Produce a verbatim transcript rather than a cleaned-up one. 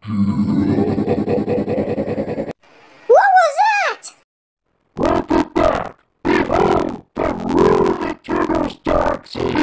What was that? Welcome back! Behold the rule the toddles taxi!